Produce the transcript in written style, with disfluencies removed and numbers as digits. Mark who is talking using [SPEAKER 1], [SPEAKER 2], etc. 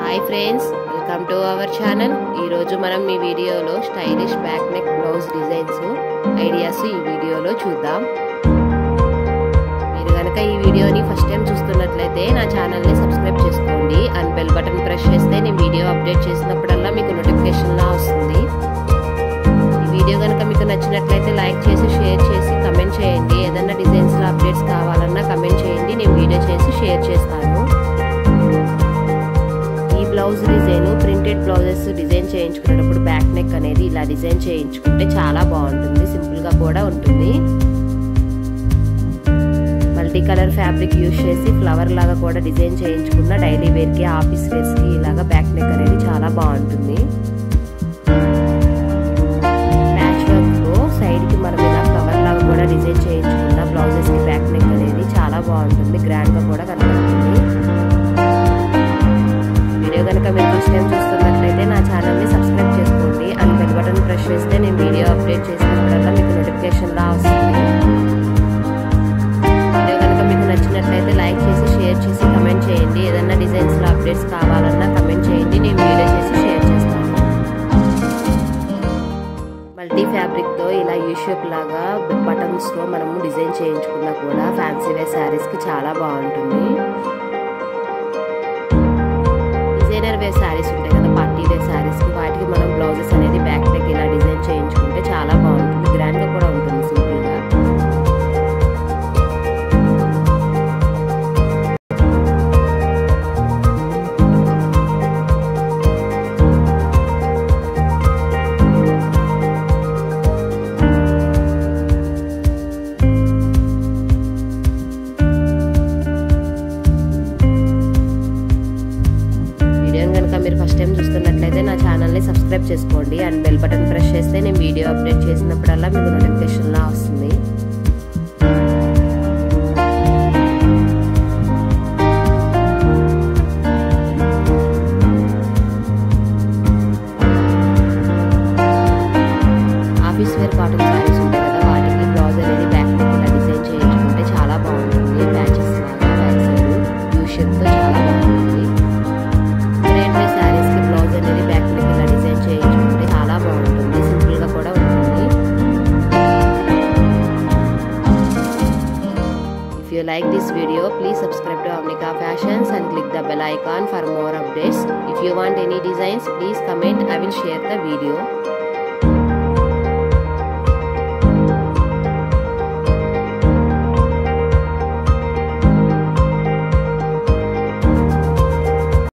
[SPEAKER 1] Hi friends, welcome to our channel. ఈరోజు మనం ఈ వీడియోలో stylish back neck blouse designs ideas ఈ వీడియోలో చూద్దాం. మీరు కనుక ఈ వీడియోని ఫస్ట్ టైం చూస్తున్నట్లయితే నా ఛానల్ని సబ్స్క్రైబ్ చేసుకోండి అండ్ బెల్ బటన్ ప్రెస్ చేస్తే నేను వీడియో అప్డేట్ చేసినప్పుడల్లా మీకు నోటిఫికేషన్లా వస్తుంది. ఈ వీడియో కనుక మీకు నచ్చినట్లయితే లైక్ చేసి షేర్ చేసి కమెంట్ చేయండి. ఏదైనా డిజైన్స్లో అప్డేట్స్ కావాలన్నా కమెంట్ చేయండి, నేను వీడియో చేసి షేర్ చేస్తాను. Blouse design printed blouses design చేయించుకునేటప్పుడు బ్యాక్ నెక్ అనేది ఇలా డిజైన్ చేయించుకుంటే చాలా బాగుంటుంది, సింపుల్గా కూడా ఉంటుంది. మల్టీ కలర్ ఫ్యాబ్రిక్ యూజ్ చేసి ఫ్లవర్ లాగా కూడా డిజైన్ చేయించుకున్న డైలీ వేర్కి ఆఫీస్ వేర్స్కి ఇలాగా బ్యాక్ నెక్ అనేది చాలా బాగుంటుంది. ప్యాచ్ వర్క్లో సైడ్కి మనం ఇలా ఫ్లవర్ లాగా కూడా డిజైన్ చేయించుకున్న బ్లౌజెస్కి బ్యాక్ నెక్ అనేది చాలా బాగుంటుంది, గ్రాండ్గా కూడా కనబడుతుంది. వీడియో కనుక మీరు ఫస్ట్ టైం చూస్తున్నట్లయితే నా ఛానల్ని సబ్స్క్రైబ్ చేసుకోండి అండ్ బెల్ బటన్ ప్రెస్ చేస్తే నేను వీడియో అప్డేట్ చేసినప్పుడల్లా మీకు నోటిఫికేషన్లా వస్తుంది. వీడియో కనుక మీకు నచ్చినట్లయితే లైక్ చేసి షేర్ చేసి కమెంట్ చేయండి. ఏదైనా డిజైన్స్లో అప్డేట్స్ కావాలన్నా కమెంట్ చేయండి, నేను వీడియో చేసి షేర్ చేస్తాను. మల్టీ ఫ్యాబ్రిక్తో ఇలా యూ షేప్ లాగా బటన్స్తో మనము డిజైన్ చేయించుకున్నా కూడా ఫ్యాన్సీ వేర్ శారీస్కి చాలా బాగుంటుంది. డిజైనర్ వేర్ శారీస్ ఉంటాయి కదా, పార్టీ వేర్ శారీస్కి, వాటికి మనం బ్లౌజెస్ అనేది బ్యాక్ నెక్ ఇలా డిజైన్ చేయించుకుంటే చాలా బాగుంటుంది, గ్రాండ్గా కూడా ఉంటుంది సింపుల్గా. మీరు ఫస్ట్ టైం చూస్తున్నట్లయితే నా ఛానల్ని సబ్స్క్రైబ్ చేసుకోండి అండ్ బెల్ బటన్ ప్రెస్ చేస్తే నేను వీడియో అప్డేట్ చేసినప్పుడల్లా మీకు నోటిఫికేషన్లా వస్తుంది. ఆఫీస్ వేర్ కాటన్ శారీస్ ఉంటాయి కదా, వాటికి బ్లౌజ్ అనేది బ్యాక్ నెక్ ఇలా డిజైన్ చేయించుకుంటే చాలా బాగుంటుంది. ప్యాచెస్ లాగా బ్యాక్ సైడ్ యూ షేప్తో చాలా బాగుంటుంది. శారీస్కి బ్లౌజ్ అనేది బ్యాక్ నెక్ ఇలా డిజైన్ చేయించుకుంటే చాలా బాగుంటుంది, సింపుల్గా కూడా ఉంటుంది. If you like this video, please subscribe to Avnika Fashions and click the bell icon for more updates. If you want any designs, please comment. I will share the video.